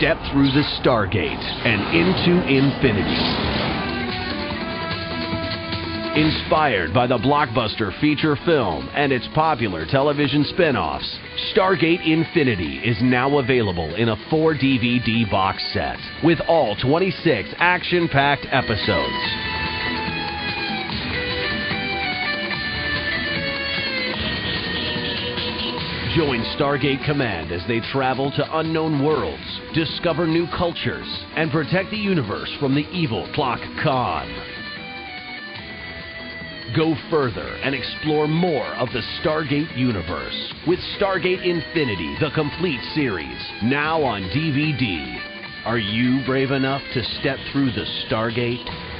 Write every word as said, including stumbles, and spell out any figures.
Step through the Stargate and into infinity. Inspired by the blockbuster feature film and its popular television spin-offs, Stargate Infinity is now available in a four D V D box set with all twenty-six action-packed episodes. Join Stargate Command as they travel to unknown worlds, discover new cultures, and protect the universe from the evil Clock Khan. Go further and explore more of the Stargate universe with Stargate Infinity, the complete series, now on D V D. Are you brave enough to step through the Stargate?